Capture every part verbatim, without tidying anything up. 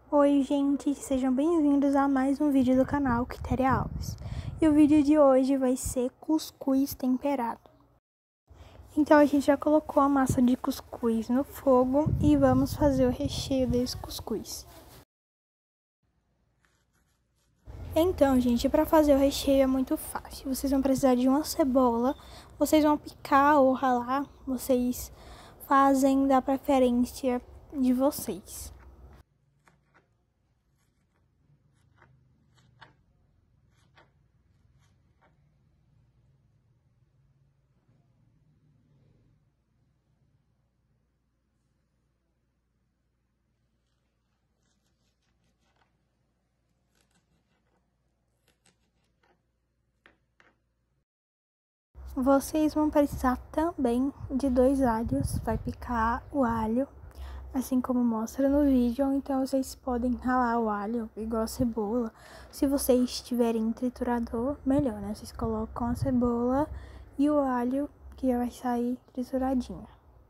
Oi gente, sejam bem-vindos a mais um vídeo do canal Quitéria Alves. E o vídeo de hoje vai ser cuscuz temperado. Então a gente já colocou a massa de cuscuz no fogo e vamos fazer o recheio desse cuscuz. Então gente, para fazer o recheio é muito fácil. Vocês vão precisar de uma cebola, vocês vão picar ou ralar, vocês fazem da preferência de vocês. Vocês vão precisar também de dois alhos, vai picar o alho, assim como mostra no vídeo, então vocês podem ralar o alho, igual a cebola. Se vocês tiverem triturador, melhor, né? Vocês colocam a cebola e o alho, que já vai sair trituradinho.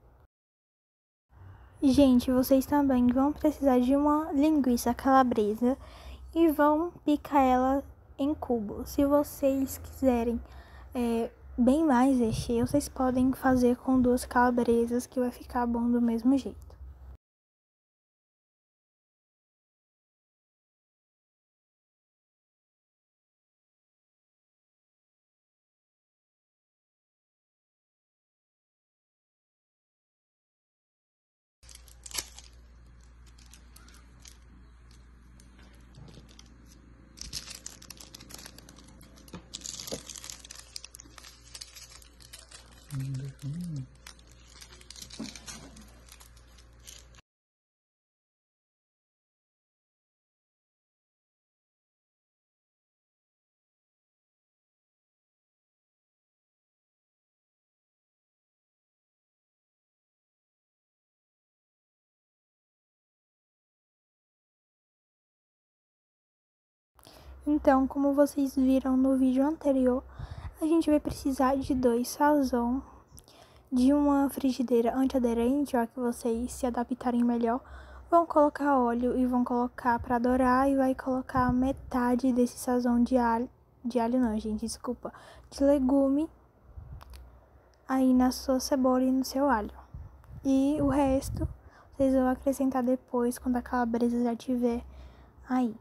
Gente, vocês também vão precisar de uma linguiça calabresa e vão picar ela em cubos. Se vocês quiserem é, bem mais recheio, vocês podem fazer com duas calabresas, que vai ficar bom do mesmo jeito. Então, como vocês viram no vídeo anterior, a gente vai precisar de dois sazão, de uma frigideira antiaderente, ó, que vocês se adaptarem melhor. Vão colocar óleo e vão colocar para dourar e vai colocar metade desse sazão de alho, de alho não, gente, desculpa, de legume aí na sua cebola e no seu alho. E o resto vocês vão acrescentar depois, quando a calabresa já tiver aí.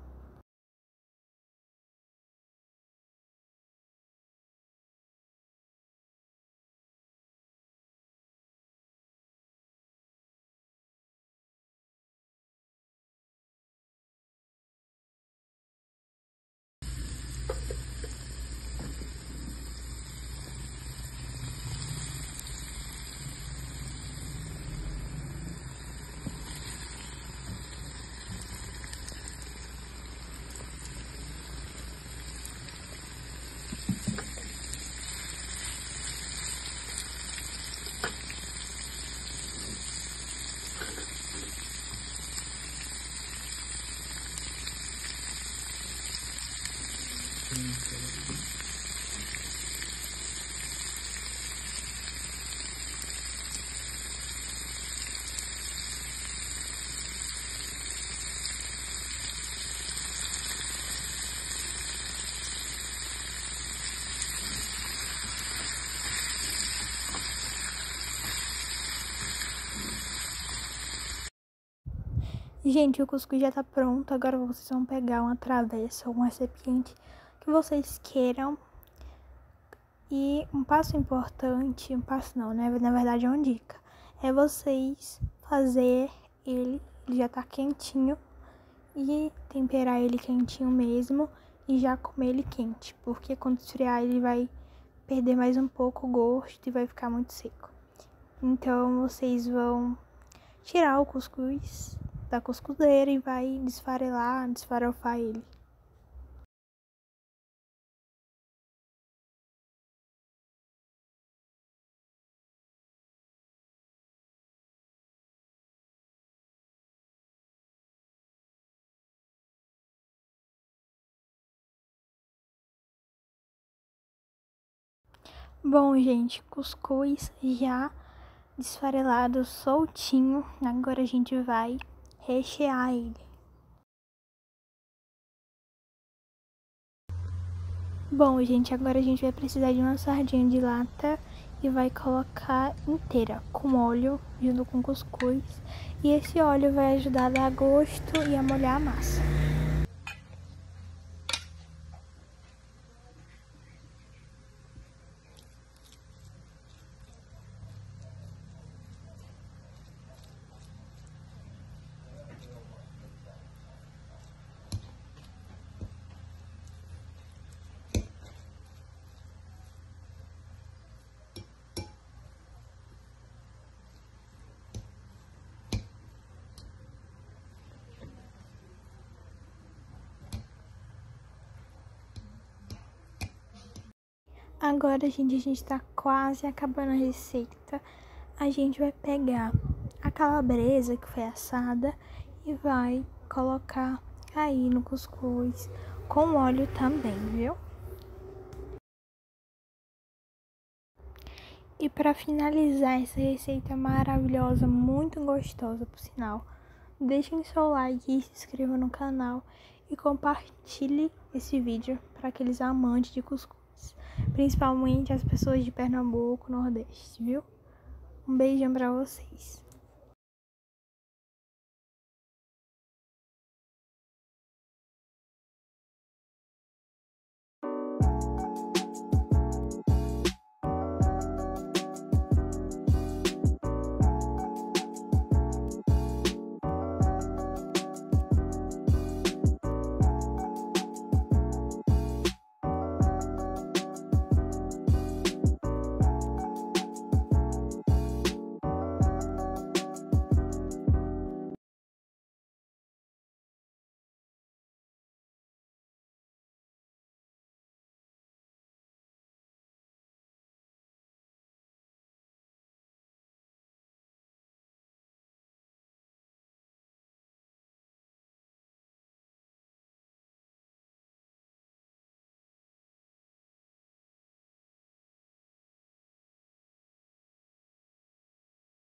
Gente, o cuscuz já tá pronto, agora vocês vão pegar uma travessa ou um recipiente que vocês queiram. E um passo importante, um passo não, né? Na verdade é uma dica, é vocês fazer ele, ele já tá quentinho, e temperar ele quentinho mesmo e já comer ele quente, porque quando esfriar ele vai perder mais um pouco o gosto e vai ficar muito seco. Então vocês vão tirar o cuscuz da cuscuzeira e vai desfarelar, desfarofar ele. Bom, gente, cuscuz já desfarelado, soltinho. Agora a gente vai rechear ele. Bom, gente, agora a gente vai precisar de uma sardinha de lata e vai colocar inteira com óleo junto com cuscuz. E esse óleo vai ajudar a dar gosto e a molhar a massa. Agora, gente, a gente tá quase acabando a receita. A gente vai pegar a calabresa que foi assada e vai colocar aí no cuscuz com óleo também, viu? E para finalizar essa receita maravilhosa, muito gostosa, por sinal, deixem seu like, se inscreva no canal e compartilhe esse vídeo para aqueles amantes de cuscuz, principalmente as pessoas de Pernambuco, Nordeste, viu? Um beijão para vocês.